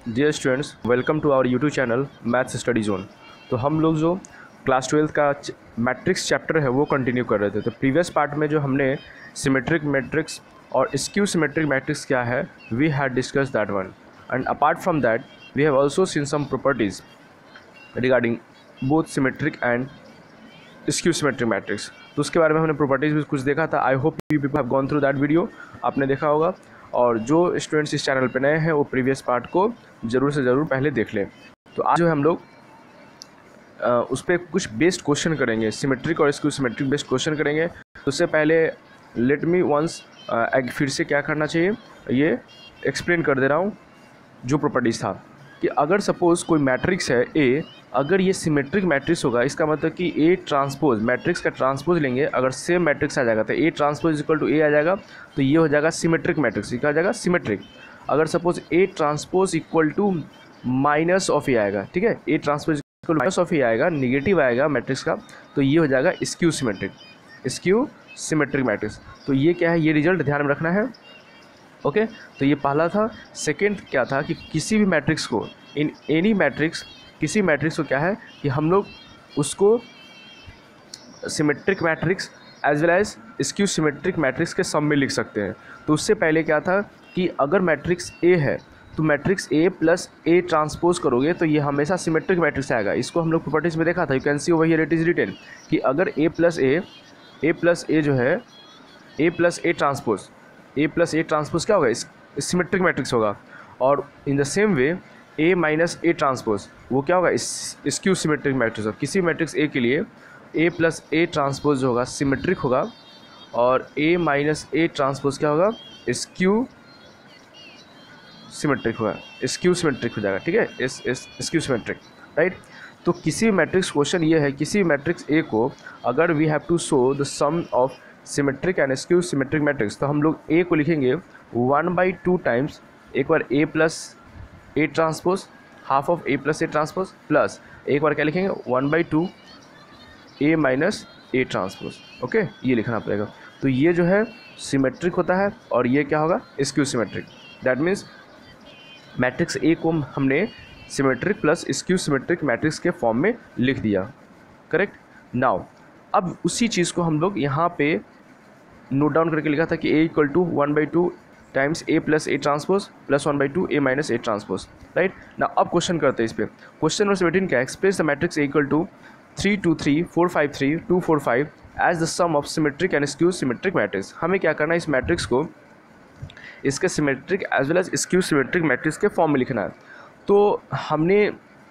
Dear students, welcome to our YouTube channel maths study zone. तो हम लोग जो क्लास 12 का मैट्रिक्स चैप्टर है वो कंटिन्यू कर रहे थे। तो प्रीवियस पार्ट में जो हमने सिमेट्रिक मैट्रिक्स और स्क्यू सिमेट्रिक मैट्रिक्स क्या है, we had discuss that one, and apart from that we have also seen some properties regarding both symmetric and skew symmetric matrix. तो उसके बारे में हमने प्रॉपर्टीज भी कुछ देखा था। I hope you people have gone through that video, आपने देखा होगा। और जो स्टूडेंट्स इस चैनल पे नए हैं वो प्रीवियस पार्ट को ज़रूर से ज़रूर पहले देख लें। तो आज जो है हम लोग उस पर कुछ बेस्ड क्वेश्चन करेंगे, सिमेट्रिक और स्क्यू सिमेट्रिक बेस्ड क्वेश्चन करेंगे। तो उससे पहले लेट मी वंस फिर से क्या करना चाहिए ये एक्सप्लेन कर दे रहा हूँ। जो प्रॉपर्टीज़ था कि अगर सपोज़ कोई मैट्रिक्स है ए, अगर ये सिमेट्रिक मैट्रिक्स होगा, इसका मतलब कि ए ट्रांसपोज, मैट्रिक्स का ट्रांसपोज लेंगे, अगर सेम मैट्रिक्स आ जाएगा तो A transpose equal to A आ जाएगा, तो ये हो जाएगा सिमेट्रिक मैट्रिक्स। ये क्या हो जाएगा? सिमेट्रिक। अगर suppose A transpose equal to minus of A आएगा, ठीक है, A transpose equal minus of A आएगा, निगेटिव आएगा मैट्रिक्स का, तो ये हो जाएगा skew symmetric, skew symmetric matrix. तो ये क्या है, ये रिजल्ट ध्यान में रखना है। ओके तो ये पहला था। सेकंड क्या था कि किसी भी मैट्रिक्स को, इन एनी मैट्रिक्स, किसी मैट्रिक्स को क्या है कि हम लोग उसको symmetric matrix as well as skew symmetric matrix के सम में लिख सकते हैं। तो उससे पहले क्या था कि अगर मैट्रिक्स ए है तो matrix A plus A transpose करोगे तो ये हमेशा सिमेट्रिक मैट्रिक्स आएगा। इसको हम लोग प्रॉपर्टीज में देखा था, you can see over here it is written कि अगर ए प्लस ए जो है A plus A transpose, A plus A transpose क्या होगा? सिमेट्रिक मैट्रिक्स होगा। और in the same way A minus A transpose वो क्या होगा? स्क्यू सिमेट्रिक मैट्रिक्स होगा। किसी मैट्रिक्स ए के लिए ए प्लस ए ट्रांसपोज होगा सिमेट्रिक होगा, और ए माइनस ए ट्रांसपोज क्या होगा? स्क्यू सिमेट्रिक होगा, स्क्यू सिमेट्रिक हो जाएगा, ठीक है, स्क्यू सिमेट्रिक, राइट। तो किसी मैट्रिक्स क्वेश्चन ये है, किसी मैट्रिक्स ए को अगर we have to show the sum of symmetric and skew symmetric matrix, तो हम लोग ए को लिखेंगे 1/2 टाइम्स, एक बार A plus A transpose, half of A plus A transpose, plus एक बार क्या लिखेंगे 1/2 A minus A transpose. Okay, ये लिखना पड़ेगा। तो ये जो है सिमेट्रिक होता है और ये क्या होगा? Skew symmetric. That means matrix A को हमने symmetric plus skew symmetric matrix के फॉर्म में लिख दिया, करेक्ट। नाउ अब उसी चीज़ को हम लोग यहाँ पे नोट डाउन करके लिखा था कि A equal to 1/2 times A plus A transpose plus 1/2 A minus A transpose, right ना। अब क्वेश्चन करते हैं इस पर। क्वेश्चन नंबर 17 क्या है? Express the matrix A equal to 3 2 3 4 5 3 2 4 5 as the sum of symmetric and skew symmetric matrix. हमें क्या करना है, इस मैट्रिक्स को इसके symmetric as well as skew symmetric matrix के फॉर्म में लिखना है। तो हमने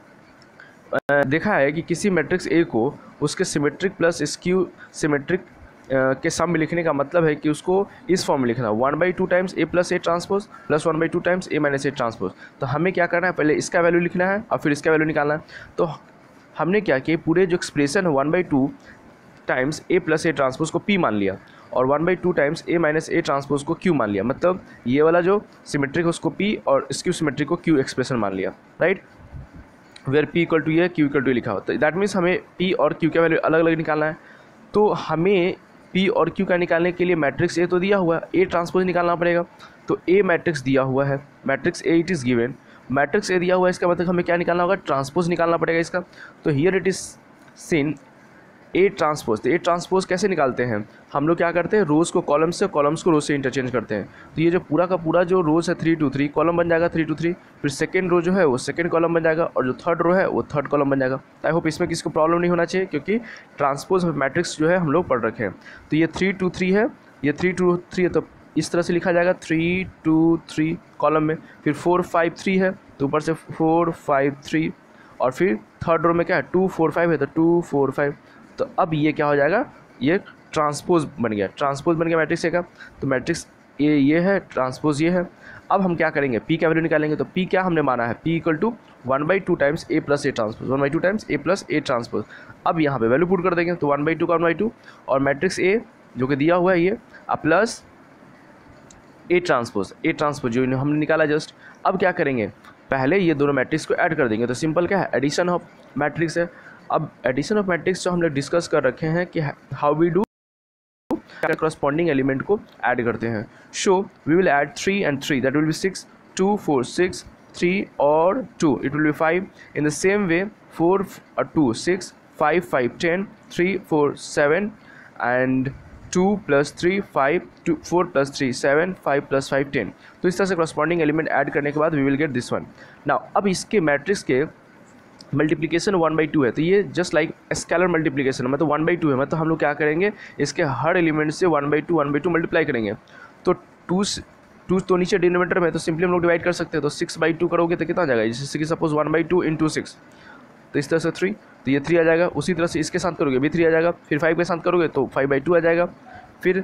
देखा है कि किसी मैट्रिक्स ए को उसके सिमेट्रिक प्लस स्क्यू सिमेट्रिक के सम में लिखने का मतलब है कि उसको इस फॉर्म में लिखना है 1/2 times A plus A transpose plus 1/2 times A minus A transpose. तो हमें क्या करना है, पहले इसका वैल्यू लिखना है और फिर इसका वैल्यू निकालना है। तो हमने क्या कि पूरे जो एक्सप्रेशन है 1/2 times A plus A transpose को पी मान लिया और 1/2 times A minus A transpose को क्यू मान लिया। मतलब ये वाला जो सिमेट्रिक है उसको पी और स्क्यू सिमेट्रिक को क्यू एक्सप्रेशन मान लिया, right. Where P equal to ये, क्यू इक्वल टू लिखा हो, तो दैट मीन्स हमें पी और क्यू का वैल्यू अलग अलग निकालना है। तो हमें पी और क्यू का निकालने के लिए मैट्रिक्स ए तो दिया हुआ है, ए ट्रांसपोज निकालना पड़ेगा। तो ए मैट्रिक्स दिया हुआ है, matrix A it is given, matrix A दिया हुआ है, इसका मतलब हमें क्या निकालना होगा? ट्रांसपोज निकालना पड़ेगा इसका। तो here it is seen A transpose. तो ए ट्रांसपोज कैसे निकालते हैं? हम लोग क्या करते हैं, रोज़ को कॉलम से, कॉलम्स को रोज से इंटरचेंज करते हैं। तो ये जो पूरा का पूरा जो रोज़ है 3 2 3 कॉलम बन जाएगा 3 2 3, फिर सेकंड रो जो है वो सेकंड कॉलम बन जाएगा और जो थर्ड रो है वो थर्ड कॉलम बन जाएगा। आई होप इसमें किसी को प्रॉब्लम नहीं होना चाहिए, क्योंकि ट्रांसपोज मैट्रिक्स जो है हम लोग पढ़ रखे हैं। तो ये 3 2 3 है, ये 3 2 3 है, तो इस तरह से लिखा जाएगा 3 2 3 कॉलम में। फिर 4 5 3 है, तो ऊपर से 4 5 3, और फिर थर्ड रो में क्या है 2 4 5 है, तो 2 4 5। तो अब ये क्या हो जाएगा, ये ट्रांसपोज बन गया, ट्रांसपोज बन गया मैट्रिक्स ए का। तो मैट्रिक्स ए ये है, ट्रांसपोज ये है। अब हम क्या करेंगे, पी का वैल्यू निकालेंगे। तो पी क्या हमने माना है, P equal to 1/2 times A plus A transpose, 1/2 times A plus A transpose. अब यहाँ पे वैल्यू पुट कर देंगे, तो 1/2 का 1/2 और मैट्रिक्स ए जो कि दिया हुआ है ये, प्लस ए ट्रांसपोज जो हमने निकाला जस्ट। अब क्या करेंगे, पहले ये दोनों मैट्रिक्स को ऐड कर देंगे। तो सिंपल क्या है, एडिशन ऑफ मैट्रिक्स है। अब एडिशन ऑफ मैट्रिक्स जो हम लोग डिस्कस कर रखे हैं कि how we do, corresponding element को ऐड करते हैं। So we will add 3 and 3, that will be 6 2 4 6 3 और 2, it will be 5. In the same way 4 2 6 5 5 10 3 4 7 and 2 plus 3 5 2 4 plus 3 7 5 plus 5 10. तो इस तरह से corresponding element ऐड करने के बाद we will get this one. Now अब इसके मैट्रिक्स के मल्टीप्लिकेशन 1/2 है, तो ये जस्ट लाइक स्केलर मल्टीप्लिकेशन है, मतलब 1/2 है, मतलब हम लोग क्या करेंगे इसके हर एलिमेंट से 1/2 मल्टीप्लाई करेंगे. तो 2 तो नीचे डिनोमिनेटर में, तो सिंपली हम लोग डिवाइड कर सकते हैं. तो 6/2 करोगे तो कितना आ जाएगा, जैसे कि सपोज 1/2 इंटू 6, तो इस तरह से 3, तो ये 3 आ जाएगा. उसी तरह से इसके साथ करोगे भी 3 आ जाएगा. फिर 5 के साथ करोगे तो 5/2 आ जाएगा. फिर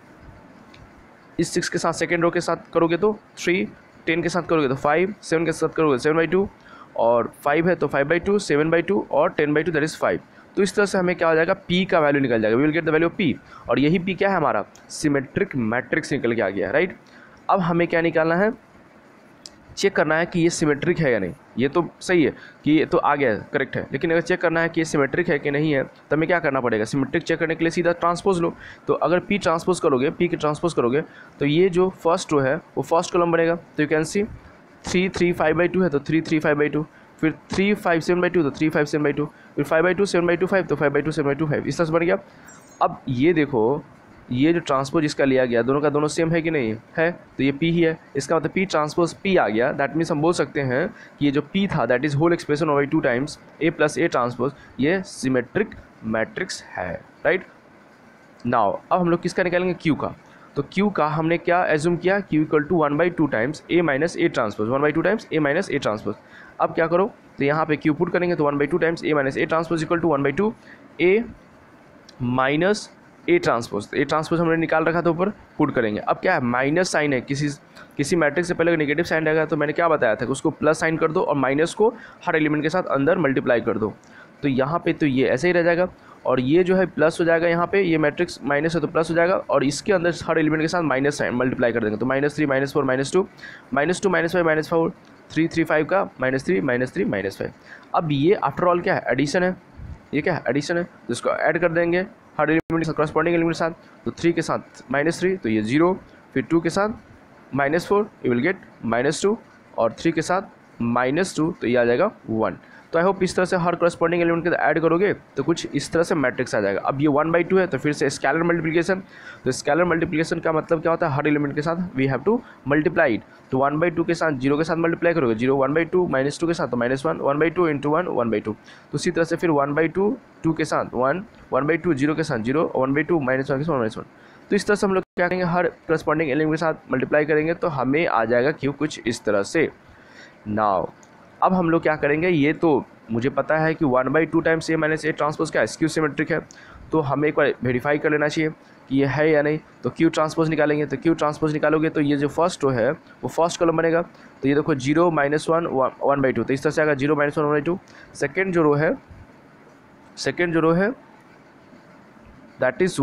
इस 6 के साथ सेकेंड रो के साथ करोगे तो 3, 10 के साथ करोगे तो 5, 7 के साथ करोगे 7/2, और 5 है तो 5/2, 7/2 और 10/2, दैट इज़ 5. तो इस तरह से हमें क्या हो जाएगा, P का वैल्यू निकल जाएगा. We will get the value of P, और यही P क्या है हमारा, सिमेट्रिक मैट्रिक्स निकल के आ गया है, राइट. अब हमें क्या निकालना है, चेक करना है कि ये सिमेट्रिक है या नहीं. ये तो सही है कि ये तो आ गया है, करेक्ट है, लेकिन अगर चेक करना है कि ये सिमेट्रिक है कि नहीं है तो हमें क्या करना पड़ेगा, सिमेट्रिक चेक करने के लिए सीधा ट्रांसपोज लो. तो अगर P ट्रांसपोज करोगे, P की ट्रांसपोज करोगे तो ये जो फर्स्ट रो है वो फर्स्ट कॉलम बनेगा. तो यू कैन सी 3 3 5/2 है तो 3 3 5/2, फिर 3 5 7/2 तो 3 5 7/2, फिर 5/2 7/2 5 तो 5/2 7/2 5, इस तरह से बन गया. अब ये देखो, ये जो ट्रांसपोज इसका लिया गया दोनों का दोनों सेम है कि नहीं है, तो ये P ही है, इसका मतलब P ट्रांसपोज P आ गया. दैट मीन्स हम बोल सकते हैं कि ये जो P था that is whole expression over 2 times A plus A transpose, ये सिमेट्रिक मैट्रिक्स है, राइट. नाउ अब हम लोग किसका निकालेंगे, Q का. तो Q का हमने क्या एज्यूम किया, Q equal to 1/2 times A minus A transpose, 1/2 times A minus A transpose. अब क्या करो, तो यहाँ पे Q पुट करेंगे तो 1/2 times A minus A transpose equal to 1/2 A minus A transpose. A transpose हमने निकाल रखा था ऊपर, पुट करेंगे. अब क्या है, माइनस साइन है, किसी मैट्रिक्स से पहले नेगेटिव साइन रहेगा तो मैंने क्या बताया था कि उसको प्लस साइन कर दो और माइनस को हर एलिमेंट के साथ अंदर मल्टीप्लाई कर दो. तो यहाँ पे तो ये ऐसे ही रह जाएगा, और ये जो है प्लस हो जाएगा, यहाँ पे ये मैट्रिक्स माइनस है तो प्लस हो जाएगा, और इसके अंदर हर एलिमेंट के साथ माइनस साइन मल्टीप्लाई कर देंगे. तो -3 -4 -2 -2 -5 -4 3 3 5 का -3 -3 -5. अब ये आफ्टर ऑल क्या है, एडिशन है. ये क्या है, एडिशन है, तो इसको ऐड कर देंगे हर एलिमेंट के साथ, करस्पॉन्डिंग एलिमेंट के साथ. तो 3 के साथ -3 तो ये 0, फिर 2 के साथ -4 यू विल गेट -2, और 3 के साथ -2 तो ये आ जाएगा 1. तो आई होप इस तरह से हर करस्पॉन्डिंग एलिमेंट के साथ ऐड करोगे तो कुछ इस तरह से मैट्रिक्स आ जाएगा. अब ये 1/2 है तो फिर से स्केलर मल्टीप्लिकेशन. तो स्केलर मल्टीप्लिकेशन का मतलब क्या होता है, हर एलिमेंट के साथ we have to multiply it. तो 1/2 के साथ 0 के साथ मल्टीप्लाई करोगे, 0 1/2 -2 के साथ तो -1 1/2 इंटू 1 1/2. तो उसी तरह से फिर 1/2 2 के साथ 1 1/2 0 के साथ 0 1/2 -1 के साथ -1. तो इस तरह से हम लोग क्या करेंगे, हर करस्पॉन्डिंग एलिमेंट के साथ मल्टीप्लाई करेंगे तो हमें आ जाएगा Q कुछ इस तरह से. नाउ अब हम लोग क्या करेंगे, ये तो मुझे पता है कि 1/2 times A minus A transpose क्या है, स्क्यू सिमेट्रिक है. तो हमें एक बार वेरीफाई कर लेना चाहिए कि ये है या नहीं. तो Q ट्रांसपोज निकालेंगे, तो Q ट्रांसपोज निकालोगे तो ये जो फर्स्ट रो है वो फर्स्ट कॉलम बनेगा. तो ये देखो 0 -1 1/2, तो इस तरह से आएगा 0 -1 1/2. सेकेंड जो रो है दैट इज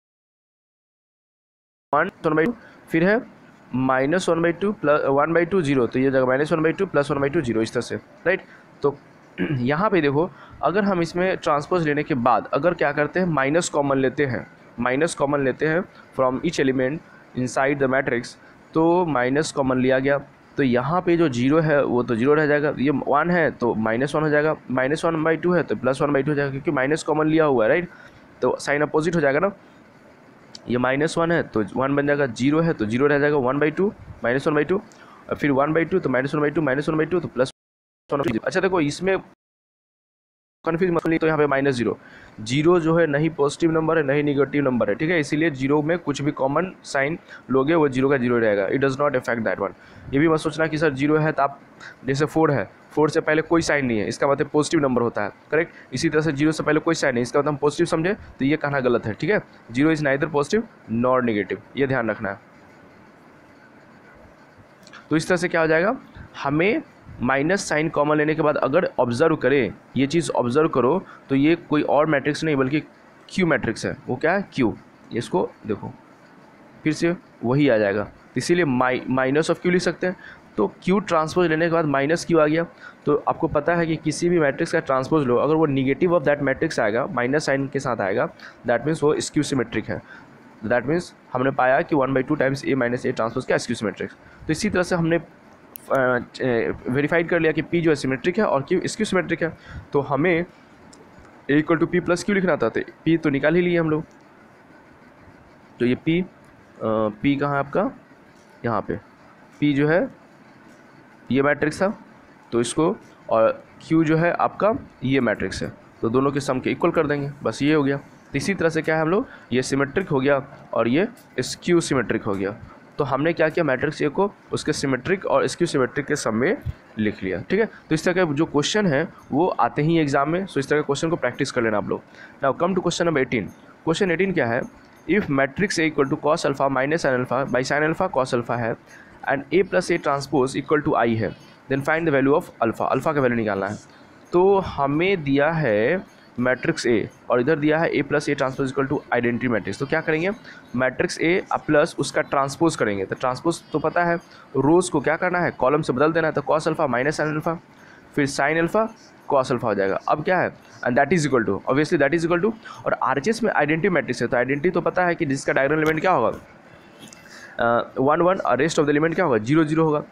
1/2, फिर है -1/2 प्लस 1/2 0, तो ये जगह -1/2 प्लस 1/2 0, इस तरह से, राइट. तो यहाँ पे देखो, अगर हम इसमें ट्रांसपोज लेने के बाद अगर क्या करते हैं, माइनस कॉमन लेते हैं from each element inside the matrix, तो माइनस कॉमन लिया गया तो यहाँ पे जो 0 है वो तो 0 रह जाएगा, ये 1 है तो -1 हो जाएगा, -1/2 है तो +1/2 हो जाएगा, क्योंकि माइनस कॉमन लिया हुआ है, राइट. तो साइन अपोजिट हो जाएगा ना, ये -1 है तो 1 बन जाएगा, 0 है तो 0 रह जाएगा, 1/2 -1/2, और फिर 1/2 तो -1/2 -1/2 तो +1/2. अच्छा देखो, इसमें कन्फ्यूज मत ली, तो यहाँ पे -0 0 जो है नहीं पॉजिटिव नंबर है नहीं निगेटिव नंबर है, ठीक है. इसीलिए 0 में कुछ भी कॉमन साइन लोगे वो 0 का 0 रहेगा. It does not effect that one. ये भी मत सोचना कि सर 0 है तो आप, जैसे 4 है, 4 से पहले कोई साइन नहीं है, इसका मतलब पॉजिटिव नंबर होता है, करेक्ट. इसी तरह से 0 से पहले कोई साइन नहीं, इसका मतलब हम पॉजिटिव समझे, तो ये कहना गलत है, ठीक है. 0 is neither positive nor negative, ये ध्यान रखना है. तो इस तरह से क्या हो जाएगा, हमें माइनस साइन कॉमन लेने के बाद अगर ऑब्जर्व करें, ये चीज़ ऑब्जर्व करो, तो ये कोई और मैट्रिक्स नहीं बल्कि Q मैट्रिक्स है. वो क्या है, Q. इसको देखो फिर से वही आ जाएगा, इसीलिए माइनस ऑफ Q लिख सकते हैं. तो Q ट्रांसपोज लेने के बाद -Q आ गया. तो आपको पता है कि किसी भी मैट्रिक्स का ट्रांसपोज लो, अगर वो निगेटिव ऑफ दैट मैट्रिक्स आएगा, माइनस साइन के साथ आएगा, दैट मीन्स वो स्क्यू सिमेट्रिक है. दैट मीन्स हमने पाया कि 1/2 times A minus A transpose क्या स्क्यू सिमेट्रिक. तो इसी तरह से हमने वेरीफाइड कर लिया कि P जो है सिमेट्रिक है और Q स्क्यू सिमेट्रिक है, तो हमें A equal to P plus Q लिखना था, तो P तो निकाल ही लिए हम लोग। तो ये P कहाँ है आपका, यहाँ पे P जो है ये मैट्रिक्स था, तो इसको, और Q जो है आपका ये मैट्रिक्स है, तो दोनों के सम के इक्वल कर देंगे, बस ये हो गया। तो इसी तरह से क्या है हम लोग, ये सिमेट्रिक हो गया और ये स्क्यू सिमेट्रिक हो गया। तो हमने क्या किया, मैट्रिक्स ए को उसके सिमेट्रिक और स्क्यू सिमेट्रिक के सम में लिख लिया, ठीक है। तो इस तरह के जो क्वेश्चन है वो आते ही एग्जाम में, सो इस तरह के क्वेश्चन को प्रैक्टिस कर लेना आप लोग। Now come to question number 18। Question 18 क्या है, if matrix A equal to cos alpha minus sine alpha by sine alpha cos alpha है and A plus A transpose equal to I है, then find the value of alpha. Alpha का value निकालना है। तो हमें दिया है matrix ए और इधर दिया है A plus A transpose equal to identity matrix. तो क्या करेंगे, मैट्रिक्स ए प्लस उसका ट्रांसपोज करेंगे। तो ट्रांसपोज तो पता है, रोज को क्या करना है, कॉलम से बदल देना है। तो cos alpha minus sine alpha, फिर साइन अल्फा कॉस अल्फा हो जाएगा। अब क्या है, and that is equal to, obviously that is equal to, और आरएचएस में आइडेंटिटी मैट्रिक्स है, तो आइडेंटिटी तो पता है कि जिसका डायगोनल एलिमेंट क्या होगा 1 1 और रेस्ट ऑफ द एलिमेंट क्या होगा 0 0 होगा।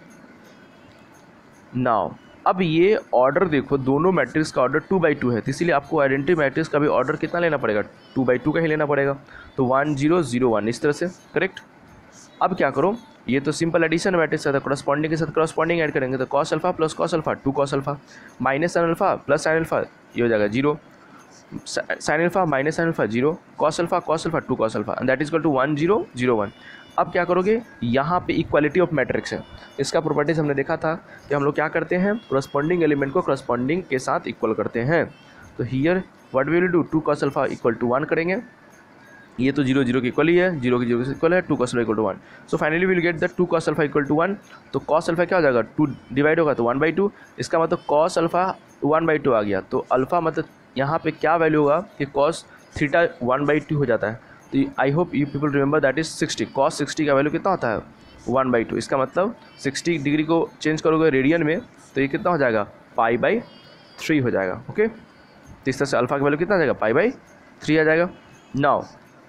नाउ अब ये ऑर्डर देखो, दोनों मैट्रिक्स का ऑर्डर 2 बाई 2 है, तो इसीलिए आपको आइडेंटिटी मैट्रिक्स का भी ऑर्डर कितना लेना पड़ेगा, 2 बाई 2 का ही लेना पड़ेगा। तो 1 0 0 1 इस तरह से, करेक्ट। अब क्या करो, ये तो सिंपल एडिशन मैट्रिक्स है, तो करस्पॉन्डिंग के साथ करस्पॉन्डिंग ऐड करेंगे। तो cos alpha plus cos alpha 2 cos alpha minus sine alpha plus sine alpha, ये हो जाएगा 0, sine alpha minus sine alpha 0, cos alpha 2 cos alpha, and that is equal to 1 0 0 1। अब क्या करोगे, यहाँ पे इक्वालिटी ऑफ मैट्रिक्स है, इसका प्रॉपर्टीज हमने देखा था कि हम लोग क्या करते हैं, करस्पॉन्डिंग एलिमेंट को करस्पॉन्डिंग के साथ इक्वल करते हैं। तो here what we will do, 2 cos alpha equal to 1 करेंगे, ये तो 0 0 के इक्वल ही है, 0 के 0 के इक्वल है, 2 cos alpha equal to 1। So finally will get the 2 cos alpha equal to 1। तो cos अल्फा क्या हो जाएगा, 2 डिवाइड होगा तो 1/2, इसका मतलब cos अल्फा 1/2 आ गया। तो अल्फा मतलब यहाँ पे क्या वैल्यू होगा कि cos थीटा 1/2 हो जाता है। तो I hope you people remember that is 60, cos 60 का वैल्यू कितना होता है 1/2। इसका मतलब 60 डिग्री को चेंज करोगे रेडियन में तो ये कितना हो जाएगा π/3 हो जाएगा, ओके। तो इस तरह से अल्फा का वैल्यू कितना आ जाएगा π/3 आ जाएगा। Now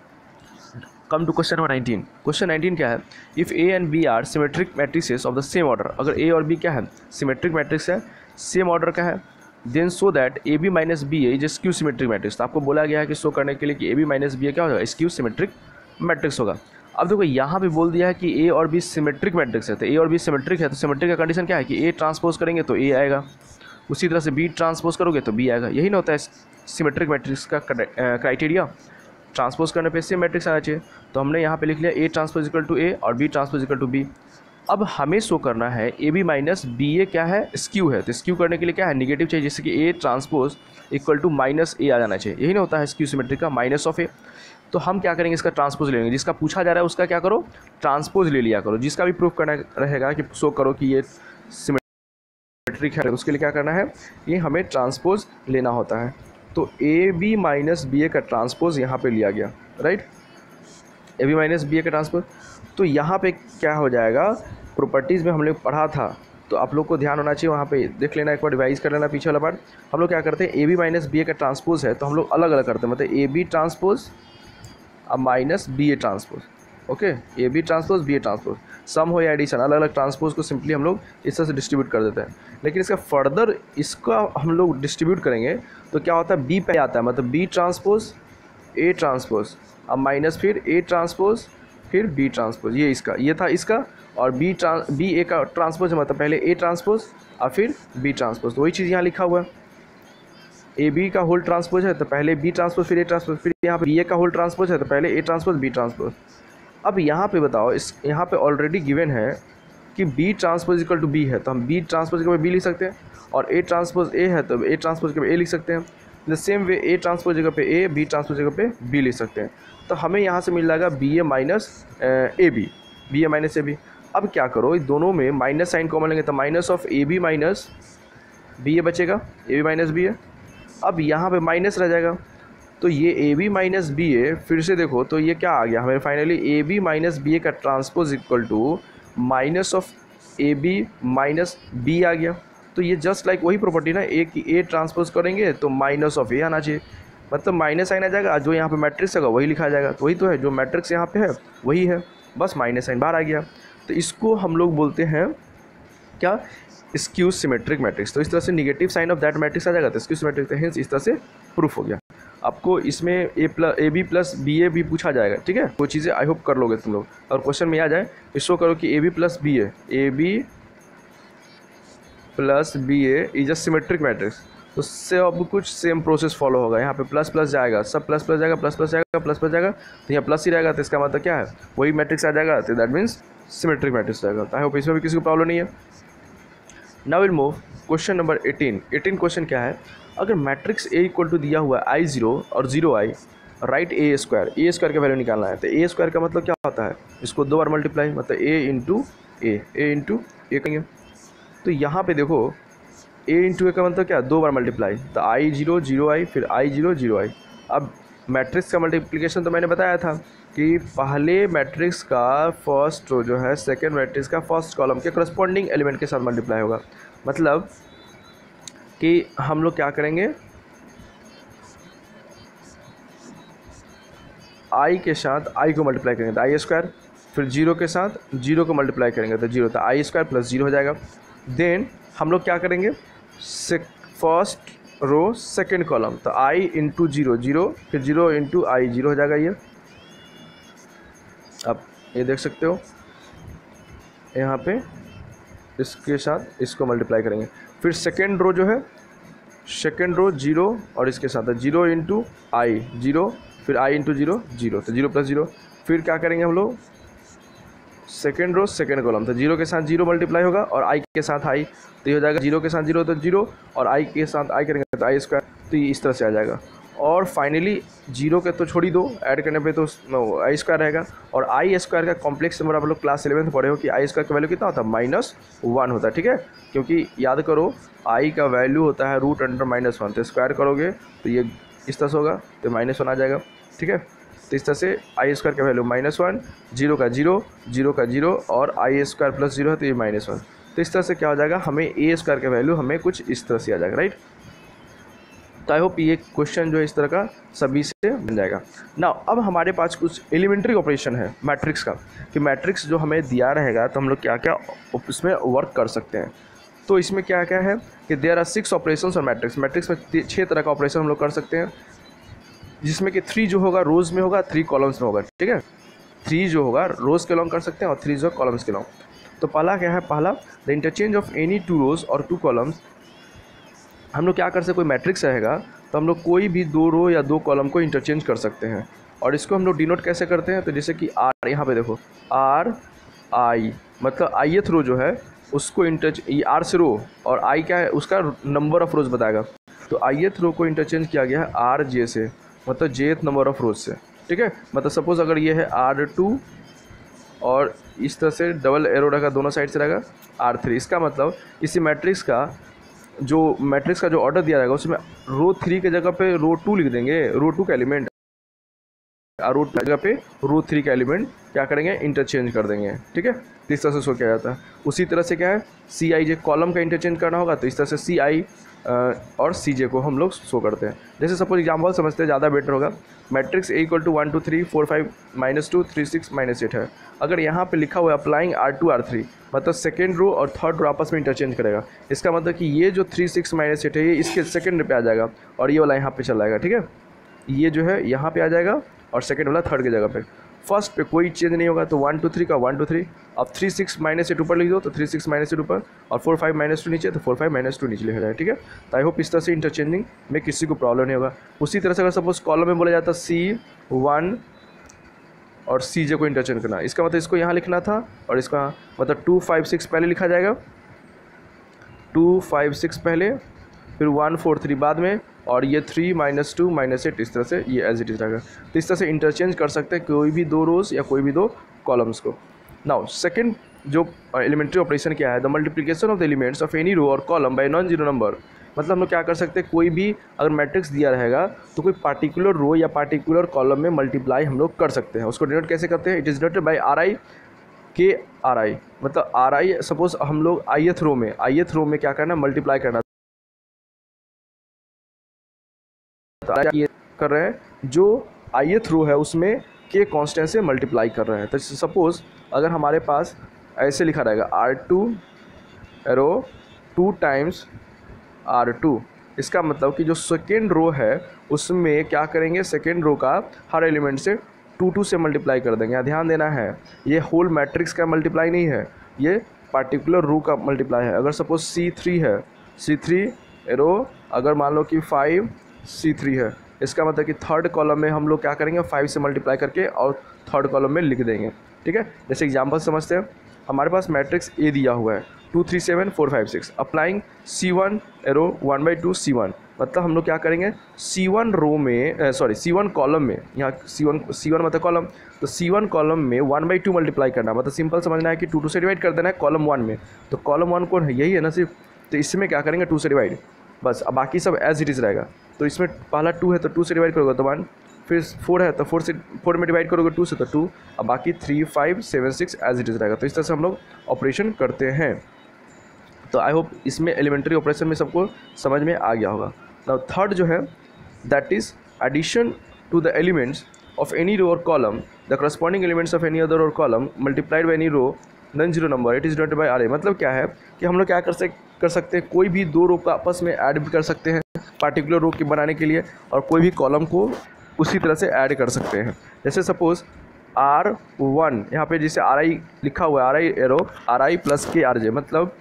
come to question number 19। Question 19 क्या है, if A and B are symmetric matrices of the same order, अगर ए और बी क्या है सिमेट्रिक मैट्रिक्स है, सेम ऑर्डर का है, then show that A B minus B A is skew symmetric matrix. तो आपको बोला गया है कि शो करने के लिए कि A B minus B A क्या होगा स्क्यू सिमेट्रिक मैट्रिक्स होगा। अब देखो यहाँ पे बोल दिया है कि ए और बी सिमेट्रिक मैट्रिक्स है, तो ए और बी सिमेट्रिक है, तो सिमेट्रिक का कंडीशन क्या है कि ए ट्रांसपोज करेंगे तो ए आएगा, उसी तरह से बी ट्रांसपोज करोगे तो बी आएगा। यही ना होता है सिमेट्रिक मैट्रिक्स का क्राइटेरिया, ट्रांसपोज करने पे सेम मैट्रिक्स आना चाहिए। तो हमने यहाँ पे लिख लिया A transpose equal to A और B transpose equal to B. अब हमें शो करना है A B minus B A क्या है स्क्यू है, तो स्क्यू करने के लिए क्या है निगेटिव चाहिए, जैसे कि A transpose equal to minus A आ जाना चाहिए, यही ना होता है स्क्यू सिमेट्रिक का माइनस ऑफ ए। तो हम क्या करेंगे इसका ट्रांसपोज ले लेंगे, जिसका पूछा जा रहा है उसका क्या करो ट्रांसपोज ले लिया करो, जिसका भी प्रूफ करना रहेगा कि शो करो कि ये सिमेट्रिक है उसके लिए क्या करना है ये हमें ट्रांसपोज लेना होता है। तो A B minus B A का ट्रांसपोज यहाँ पे लिया गया, right, A B minus B A का ट्रांसपोज। तो यहाँ पे क्या हो जाएगा, प्रॉपर्टीज़ में हम लोग पढ़ा था तो आप लोग को ध्यान होना चाहिए, वहाँ पे देख लेना, एक बार रिवाइज कर लेना पीछे वाला पार्ट। हम लोग क्या करते हैं A B minus B A का ट्रांसपोज है तो हम लोग अलग अलग करते हैं, मतलब ए बी ट्रांसपोज अब minus B A transpose, okay, A B transpose B A transpose, sum हो या एडिशन, अलग अलग ट्रांसपोज को सिंपली हम लोग इस तरह से डिस्ट्रीब्यूट कर देते हैं। लेकिन इसका फर्दर इसका हम लोग डिस्ट्रीब्यूट करेंगे तो क्या होता है बी पे आता है, मतलब बी ट्रांसपोज ए ट्रांसपोज अब माइनस फिर ए ट्रांसपोज फिर बी ट्रांसपोज, ये इसका ये था इसका, और बी ए का ट्रांसपोज है मतलब पहले ए ट्रांसपोज और फिर बी ट्रांसपोज। तो वही चीज़ यहाँ लिखा हुआ है, ए बी का होल ट्रांसपोज है तो पहले बी ट्रांसपोज फिर ए ट्रांसपोज, फिर यहाँ पे बी ए का होल ट्रांसपोज है तो पहले ए ट्रांसपोज बी ट्रांसपोज। अब यहाँ पे बताओ, इस यहाँ पे ऑलरेडी गिवन है कि B transpose equal to B है, तो हम बी ट्रांसपोज के बी लिख सकते हैं, और ए ट्रांसपोज ए है तो ए ट्रांसपोज के ए लिख सकते हैं। The same way A transpose जगह पे ए, बी ट्रांसपोज जगह पे बी लिख सकते हैं। तो हमें यहाँ से मिल जाएगा B A minus A B, B A minus A B. अब क्या करो, इस दोनों में माइनस साइन कॉमन लेंगे तो minus of A B minus B A बचेगा, A B minus B A. अब यहाँ पे माइनस रह जाएगा तो ये A B minus B A, फिर से देखो तो ये क्या आ गया हमें finally A B minus B A का transpose equal to minus of A B minus B आ गया। तो ये जस्ट लाइक वही प्रॉपर्टी ना, ए की ए ट्रांसपोज करेंगे तो माइनस ऑफ ए आना चाहिए, मतलब माइनस साइन आ जाएगा, जो यहाँ पे मैट्रिक्स होगा वही लिखा जाएगा। तो वही तो है जो मैट्रिक्स यहाँ पे है वही है, बस माइनस साइन बाहर आ गया। तो इसको हम लोग बोलते हैं क्या, स्क्यू सिमेट्रिक मैट्रिक्स। तो इस तरह से negative sign of that matrix आ जाएगा तो स्क्यू सिमेट्रिक, तो हेंस इस तरह से प्रूफ हो गया। आपको इसमें A B plus B A भी पूछा जाएगा, ठीक है। वो चीज़ें आई होप कर लोगे तुम लोग। और क्वेश्चन में आ जाए शो करो कि A B plus B A is a symmetric matrix, तो सब कुछ सेम प्रोसेस फॉलो होगा। यहाँ पे प्लस प्लस जाएगा, सब प्लस प्लस जाएगा, प्लस प्लस जाएगा, प्लस प्लस जाएगा, तो यहाँ प्लस ही रहेगा, तो इसका मतलब क्या है, वही मैट्रिक्स आ जाएगा, तो दैट मीन्स सिमेट्रिक मैट्रिक्स रहेगा। तो आई होप इसमें भी किसी को प्रॉब्लम नहीं है। Now will move question number 18 question क्या है, अगर मैट्रिक्स ए इक्वल टू दिया हुआ है I0 और 0I, राइट ए स्क्वायर का वैल्यू निकालना है। तो ए स्क्वायर का मतलब क्या होता है, इसको 2 बार मल्टीप्लाई, मतलब ए इंटू ए करेंगे। तो यहाँ पे देखो a इंटू ए का मतलब क्या, 2 बार मल्टीप्लाई, तो I0 0I फिर I0 0I। अब मैट्रिक्स का मल्टीप्लिकेशन तो मैंने बताया था कि पहले मैट्रिक्स का फर्स्ट रो जो है सेकेंड मैट्रिक्स का फर्स्ट कॉलम के करस्पॉन्डिंग एलिमेंट के साथ मल्टीप्लाई होगा। मतलब कि हम लोग क्या करेंगे, i के साथ i को मल्टीप्लाई करेंगे तो आई स्क्वायर, फिर 0 के साथ 0 को मल्टीप्लाई करेंगे तो 0, तो आई स्क्वायर प्लस 0 हो जाएगा। देन हम लोग क्या करेंगे, फर्स्ट रो सेकेंड कॉलम, तो i इंटू 0 0, फिर 0 इंटू आई 0 हो जाएगा ये। अब ये देख सकते हो यहाँ पे इसके साथ इसको मल्टीप्लाई करेंगे, फिर सेकेंड रो जो है सेकेंड रो 0 और इसके साथ है 0 इंटू आई 0, फिर i इंटू 0 0, तो 0 प्लस 0। फिर क्या करेंगे हम लोग, सेकेंड रो सेकेंड कॉलम, तो 0 के साथ 0 मल्टीप्लाई होगा और i के साथ i, तो ये हो जाएगा 0 के साथ 0 तो 0, और i के साथ i करेंगे तो आई स्क्वायर, तो ये इस तरह से आ जाएगा। और फाइनली 0 के तो छोड़ ही दो, ऐड करने पे तो आई स्क्वायर रहेगा। और आई स्क्वायर का कॉम्प्लेक्स नंबर आप लोग क्लास 11 पढ़े हो कि आई स्क्वायर का वैल्यू कितना होता है, -1 होता है, ठीक है। क्योंकि याद करो आई का वैल्यू होता है √(-1), तो स्क्वायर करोगे तो ये इस तरह से होगा, तो -1 आ जाएगा, ठीक है। तो इस तरह से आई स्क्वायर का वैल्यू -1, 0 का 0, 0 का 0 और आई स्क्वायर प्लस 0 है तो ये -1। तो इस तरह से क्या हो जाएगा, हमें ए स्क्वायर का वैल्यू हमें कुछ इस तरह से आ जाएगा, राइट। तो आई होप ये क्वेश्चन जो है इस तरह का सभी से बन जाएगा ना। अब हमारे पास कुछ एलिमेंट्री ऑपरेशन है मैट्रिक्स का, कि मैट्रिक्स जो हमें दिया रहेगा तो हम लोग क्या क्या उसमें वर्क कर सकते हैं। तो इसमें क्या क्या है कि देयर आर 6 ऑपरेशंस और मैट्रिक्स में 6 तरह का ऑपरेशन हम लोग कर सकते हैं, जिसमें कि 3 जो होगा रोज़ में होगा, 3 कॉलम्स में होगा, ठीक है। 3 जो होगा रोज़ के लॉन्ग कर सकते हैं और 3 जो कॉलम्स के लॉन्ग। तो पहला क्या है, पहला the interchange of any 2 rows और 2 कॉलम्स। हम लोग क्या कर सकते, कोई मैट्रिक्स रहेगा तो हम लोग कोई भी 2 रो या 2 कॉलम को इंटरचेंज कर सकते हैं। और इसको हम लोग डिनोट कैसे करते हैं, तो जैसे कि आर, यहाँ पे देखो आर आई, मतलब ith रो जो है उसको आर से रो, और आई क्या है उसका नंबर ऑफ रोज बताएगा। तो ith रो को इंटरचेंज किया गया है आर जे से, मतलब jth नंबर ऑफ रोज से, ठीक है। मतलब सपोज अगर ये है R2 और इस तरह से डबल एरो रहेगा, दोनों साइड से रहेगा R3, इसका मतलब इसी मैट्रिक्स का जो ऑर्डर दिया जाएगा उसमें रो 3 के जगह पे रो 2 लिख देंगे, रो 2 का एलिमेंट, और रो जगह पे रो 3 का एलिमेंट क्या करेंगे, इंटरचेंज कर देंगे, ठीक है। तो इस तरह से शो किया जाता है। उसी तरह से क्या है, CIJ कॉलम का इंटरचेंज करना होगा, तो इस तरह से CI और CJ को हम लोग शो करते हैं। जैसे सपोज एग्जाम्पल समझते हैं, ज़्यादा बेटर होगा। मैट्रिक्स A = 1 2 3 4 5 -2 3 6 -8 है। अगर यहाँ पे लिखा हुआ है अप्लाइंग R2 R3, मतलब सेकेंड रो और थर्ड रो आपस में इंटरचेंज करेगा। इसका मतलब कि ये जो 3 6 -8 है ये इसके सेकेंड पे आ जाएगा और ये वाला यहाँ पे चला जाएगा, ठीक है। ये जो है यहाँ पे आ जाएगा और सेकेंड वाला थर्ड की जगह पे। फर्स्ट पे कोई चेंज नहीं होगा, तो 1 2 3 का 1 2 3। अब 3 6 -8 ऊपर लिख दो तो 3 6 -8 ऊपर, और 4 5 -2 नीचे तो 4 5 -2 नीचे लिखा जाए, ठीक है। तो आई होप इस तरह से इंटरचेंजिंग में किसी को प्रॉब्लम नहीं होगा। उसी तरह से अगर सपोज कॉलम में बोला जाता C1 और CJ को इंटरचेंज करना, इसका मतलब इसको यहाँ लिखना था और इसका मतलब 2 5 6 पहले लिखा जाएगा, 2 5 6 पहले, फिर 1 4 3 बाद में, और ये 3 -2 -8 इस तरह से ये एज इट इज रहेगा। तो इस तरह से इंटरचेंज कर सकते हैं कोई भी 2 रोज़ या कोई भी 2 कॉलम्स को। नाउ सेकंड जो एलिमेंट्री ऑपरेशन क्या है, the multiplication of the elements of any row और column by non zero number. मतलब हम लोग क्या कर सकते हैं, कोई भी अगर मैट्रिक्स दिया रहेगा तो कोई पार्टिकुलर रो या पार्टिकुलर कॉलम में मल्टीप्लाई हम लोग कर सकते हैं। उसको डिनोट कैसे करते हैं, it is denoted by RI k RI, मतलब RI सपोज हम लोग ith रो में क्या करना है, मल्टीप्लाई करना, ये कर रहे हैं जो ith रो है उसमें के कांस्टेंट से मल्टीप्लाई कर रहे हैं। तो सपोज अगर हमारे पास ऐसे लिखा रहेगा R2 रो 2 टाइम्स R2। इसका मतलब कि जो सेकेंड रो है उसमें क्या करेंगे, सेकेंड रो का हर एलिमेंट से 2 से मल्टीप्लाई कर देंगे। यहाँ ध्यान देना है, ये होल मैट्रिक्स का मल्टीप्लाई नहीं है, ये पार्टिकुलर रो का मल्टीप्लाई है। अगर सपोज C3 है, C3 रो अगर मान लो कि 5 C3 है, इसका मतलब कि थर्ड कॉलम में हम लोग क्या करेंगे, 5 से मल्टीप्लाई करके और थर्ड कॉलम में लिख देंगे। ठीक है, जैसे एग्जांपल समझते हैं। हमारे पास मैट्रिक्स ए दिया हुआ है 2 3 7 4 5 6, अप्लाइंग C1 एरो 1/2 C1, मतलब हम लोग क्या करेंगे, C1 रो में C1 कॉलम में, यहाँ C1 मतलब कॉलम, तो C1 कॉलम में 1/2 मल्टीप्लाई करना, मतलब सिंपल समझना है कि 2 से डिवाइड कर देना है कॉलम 1 में। तो कॉलम 1 कौन है, यही है ना सिर्फ, तो इसमें क्या करेंगे 2 से डिवाइड, बस। अब बाकी सब एज इट इज़ रहेगा। तो इसमें पहला 2 है तो 2 से डिवाइड करोगे तो 1, फिर 4 है तो 4 में डिवाइड करोगे 2 से तो 2, अब बाकी 3 5 7 6 एज इट इज़ रहेगा। तो इस तरह से हम लोग ऑपरेशन करते हैं। तो आई होप इसमें एलिमेंट्री ऑपरेशन में सबको समझ में आ गया होगा। नाउ थर्ड जो है, that is addition to the elements of any row और column, the corresponding elements of any other और column multiplied by any row non zero number, it is denoted by R A. मतलब क्या है कि हम लोग क्या कर सकते हैं, कोई भी दो रो का आपस में ऐड भी कर सकते हैं पार्टिकुलर रो के बनाने के लिए, और कोई भी कॉलम को उसी तरह से ऐड कर सकते हैं। जैसे सपोज R1, यहाँ पे जैसे RI लिखा हुआ है, RI arrow RI plus k RJ, मतलब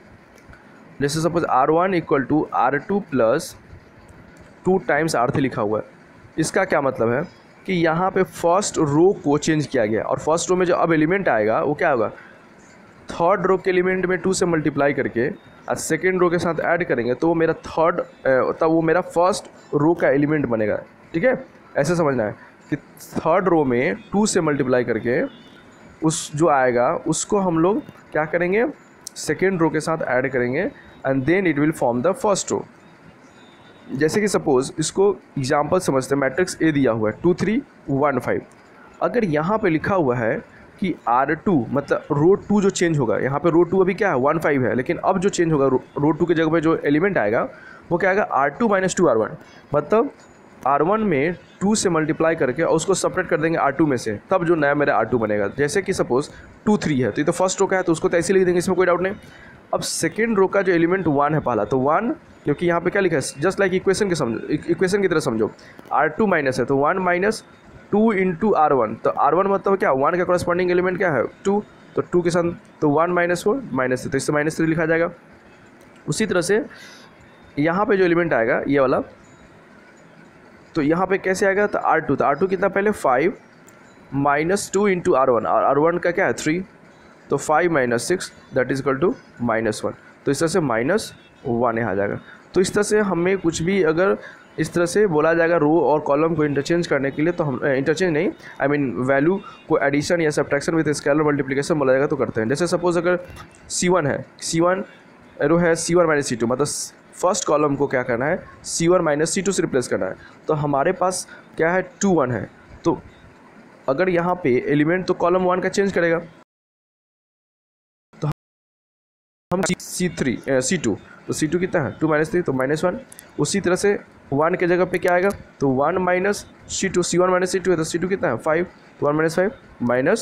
जैसे suppose R1 equal to R2 plus 2 times R3 लिखा हुआ है। इसका क्या मतलब है कि यहाँ पे फर्स्ट रो को चेंज किया गया, और फर्स्ट रो में जो अब एलिमेंट आएगा वो क्या होगा, थर्ड रो के एलिमेंट में 2 से मल्टीप्लाई करके और सेकेंड रो के साथ ऐड करेंगे तो वो मेरा तब वो मेरा फर्स्ट रो का एलिमेंट बनेगा। ठीक है, ऐसे समझना है कि थर्ड रो में 2 से मल्टीप्लाई करके उस जो आएगा उसको हम लोग क्या करेंगे, सेकेंड रो के साथ ऐड करेंगे and then it will form the first row. जैसे कि सपोज इसको एग्जांपल समझते हैं, मैट्रिक्स ए दिया हुआ है 2 3 1 5। अगर यहाँ पे लिखा हुआ है कि R2, मतलब रो 2 जो चेंज होगा, यहाँ पे रो 2 अभी क्या है 1 5 है, लेकिन अब जो चेंज होगा रो 2 के जगह पे जो एलिमेंट आएगा वो क्या आएगा R2 - 2 R1, मतलब R1 में 2 से मल्टीप्लाई करके और उसको सेपरेट कर देंगे R2 में से, तब जो नया मेरा R2 बनेगा। जैसे कि सपोज 2 3 है तो ये तो फर्स्ट रो का है तो उसको तो ऐसे लिख देंगे, इसमें कोई डाउट नहीं। अब सेकेंड रो का जो एलिमेंट 1 है पहला, तो 1, क्योंकि यहाँ पे क्या लिखा है, जस्ट लाइक इक्वेशन की तरह समझो, R2 माइनस है तो 1 माइनस 2 इंटू R1, तो R1 मतलब क्या, 1 का कॉरस्पॉन्डिंग एलिमेंट क्या है 2, तो 2 के साथ तो 1 - 4 -3, तो इससे -3 लिखा जाएगा। उसी तरह से यहाँ पे जो एलिमेंट आएगा ये वाला, तो यहाँ पे कैसे आएगा, तो R2, तो R2 कितना पहले 5 - 2 इंटू R1, और R1 का क्या है 3, तो 5 - 6 दैट इज इक्वल टू -1, तो इस तरह से -1 यहाँ आ जाएगा। तो इस तरह से हमें कुछ भी अगर इस तरह से बोला जाएगा रो और कॉलम को इंटरचेंज करने के लिए, तो हम इंटरचेंज नहीं, आई मीन वैल्यू को एडिशन या सब्ट्रैक्शन विद स्केलर मल्टीप्लिकेशन बोला जाएगा तो करते हैं। जैसे सपोज अगर C1 है, C1 एरो है C1 - C2, मतलब फर्स्ट कॉलम को क्या करना है, C1 - C2 से रिप्लेस करना है, तो हमारे पास क्या है 2 1 है, तो अगर यहाँ पे एलिमेंट तो कॉलम 1 का चेंज करेगा, तो हम C2, तो C2 कितना है 2 - 3 तो -1। उसी तरह से 1 के जगह पे क्या आएगा, तो 1 - C2, C1 - C2 है तो C2 कितना है 5, तो 1 - 5 माइनस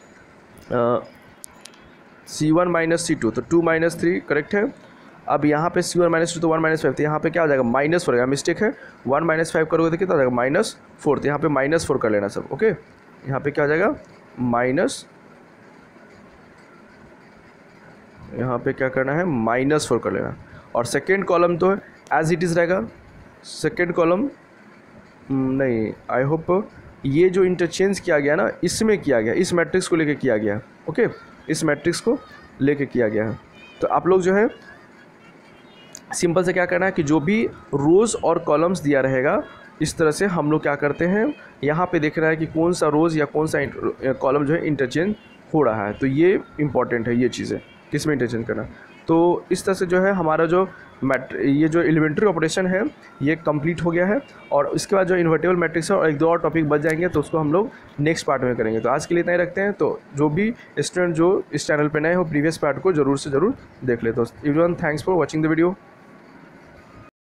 C1 - C2, तो 2 - 3 करेक्ट है। अब यहाँ पे C1 - 2 तो 1 - 5, तो यहाँ पे क्या आ जाएगा -4 आएगा, मिस्टेक है, 1 - 5 करोगे तो कितना आ जाएगा -4, तो यहाँ पे -4 कर लेना सब, ओके। यहाँ पे क्या आ जाएगा यहाँ पे क्या करना है -4 कर लेना, और सेकेंड कॉलम तो एज इट इज़ रहेगा। सेकेंड कॉलम नहीं, आई होप ये जो इंटरचेंज किया गया ना, इसमें किया गया, इस मैट्रिक्स को लेके किया गया, ओके, इस मैट्रिक्स को लेके किया गया है। तो आप लोग जो है सिंपल से क्या करना है कि जो भी रोज़ और कॉलम्स दिया रहेगा, इस तरह से हम लोग क्या करते हैं, यहाँ पे देख रहा है कि कौन सा रोज़ या कौन सा कॉलम जो है इंटरचेंज हो रहा है, तो ये इंपॉर्टेंट है, ये चीज़ें किस में इंटरचेंज करना। तो इस तरह से जो है हमारा जो ये जो एलिमेंट्री ऑपरेशन है ये कंप्लीट हो गया है, और इसके बाद जो इन्वर्टेबल मैट्रिक्स है और एक दो और टॉपिक बच जाएंगे, तो उसको हम लोग नेक्स्ट पार्ट में करेंगे। तो आज के लिए इतना ही रखते हैं। तो जो भी स्टूडेंट जो इस चैनल पे नए हो, प्रीवियस पार्ट को ज़रूर से ज़रूर देख ले। तो everyone, thanks for watching the video.